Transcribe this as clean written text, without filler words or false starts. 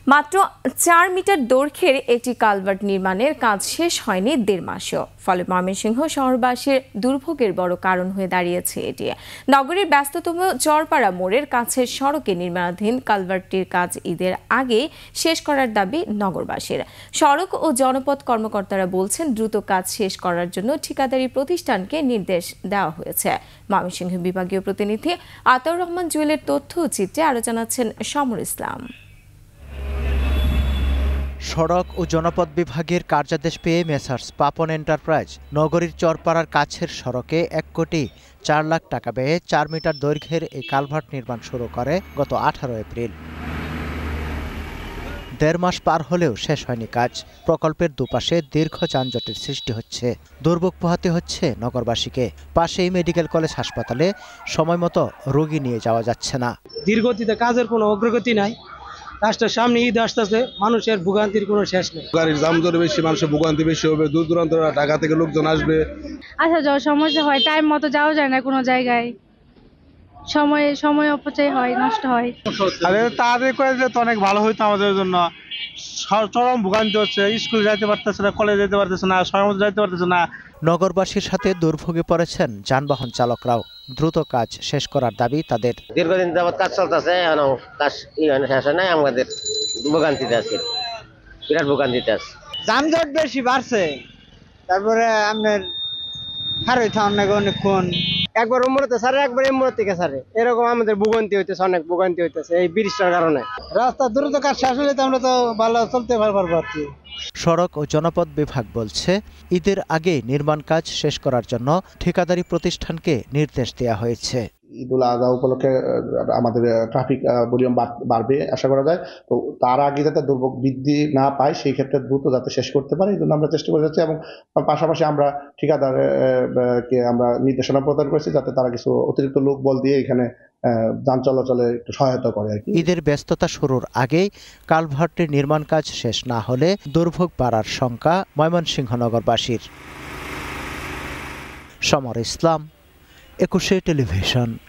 মাত্র ৪ মিটার দৈর্ঘ্যের একটি কালভার্ট নির্মাণের কাজ শেষ হয়নি ১.৫ মাসও। ফলে ময়মনসিংহ শহরবাসীর দুর্ভোগের বড় কারণ হয়ে দাঁড়িয়েছে এটি। নগরীর ব্যস্ততম চরপাড়া মোড়ের কাছের সড়কে নির্মাণাধীন কালভার্টটির কাজ ঈদের আগে শেষ করার দাবি নগরবাসীর। সড়ক ও জনপথ কর্মকর্তারা বলছেন, দ্রুত কাজ শেষ করার জন্য ঠিকাদারি প্রতিষ্ঠানকে নির্দেশ দেওয়া হয়েছে। ময়মনসিংহ বিভাগীয় প্রতিনিধি আতাউর রহমান জুয়েলের তথ্য চিত্রে আরো জানাচ্ছেন সমর ইসলাম। সড়ক ও জনপথ বিভাগের কার্যাদেশ পেয়ে মেসার্স পাপন এন্টারপ্রাইজ নগরীর চরপাড়ার কাছের সড়কে ১,৪ লাখ টাকা ব্যয়ে ৪ মিটার দৈর্ঘ্যের এই কালভার্ট নির্মাণ শুরু করে গত ১৮ এপ্রিল। ১.৫ মাস পার হলেও শেষ হয়নি কাজ। প্রকল্পের দুপাশে দীর্ঘ যানজটের সৃষ্টি হচ্ছে, দুর্ভোগ পোহাতে হচ্ছে নগরবাসীকে। পাশেই মেডিকেল কলেজ হাসপাতালে সময়মতো রোগী নিয়ে যাওয়া যাচ্ছে না। দীর্ঘতিতে কাজের কোনো অগ্রগতি নাই। রাষ্ট্রের সামনে ঈদ আসতেছে, মানুষের ভোগান্তির কোনো শেষ নেই। গাড়ির যানজট বেশি, মানুষের ভোগান্তি বেশি হবে, দূর দূরান্ত ঢাকা থেকে লোকজন আসবে। আসা যাওয়ার সমস্যা হয়, টাইম মতো যাওয়া যায় না কোনো জায়গায়, সময় অপচয় হয়, নষ্ট হয়। তাড়াতাড়ি করে যেতে অনেক ভালো হইতো আমাদের জন্য। চরম ভোগান্তি হচ্ছে, স্কুল যাইতে পারতেছে না, কলেজ যেতে পারতেছে না, সময় মতো যাইতে পারতেছে না। নগরবাসীর সাথে দুর্ভোগে পড়েছেন যানবাহন চালকরাও। দ্রুত কাজ শেষ করার দাবি তাদের। দীর্ঘদিন যাবৎ কাজ চলতেছে, কাজ শেষ হয় নাই, আমাদের ভোগান্তিতে আছে, বিরাট ভোগান্তিতে আছে। যানজট বেশি বাড়ছে, তারপরে আপনার অনেকক্ষণ একবার উমরতে সারে, একবার এমরত থেকে সারে, এরকম আমাদের ভোগান্তি হইতেছে, অনেক ভোগান্তি হইতেছে এই ব্রিজটার কারণে। রাস্তা দ্রুত কাজ শেষ হলে তো আমরা তো ভালো চলতে পারবো আর কি। সড়ক ও জনপথ বিভাগ বলছে, ঈদের আগে নির্মাণ কাজ শেষ করার জন্য ঠিকাদারি প্রতিষ্ঠানকে নির্দেশ দেওয়া হয়েছে। ঈদুল আজহা উপলক্ষে আমাদের ট্রাফিক ভলিউম বাড়বে আশা করা যায়। তো তার আগে যাতে দুর্ভোগ বৃদ্ধি না পায়, সেই ক্ষেত্রে দ্রুত যাতে শেষ করতে পারে, এই জন্য আমরা চেষ্টা করে যাচ্ছি। এবং পাশাপাশি আমরা ঠিকাদারকে আমরা নির্দেশনা প্রদান করেছি যাতে তারা কিছু অতিরিক্ত লোক বল দিয়ে এখানে যান চলাচলে একটু সহায়তা করে আর কি। ঈদের ব্যস্ততা শুরুর আগেই কালভার্টের নির্মাণ কাজ শেষ না হলে দুর্ভোগ বাড়ার শঙ্কা ময়মনসিংহ নগরবাসীর। সমর ইসলাম, ২১ টেলিভিশন।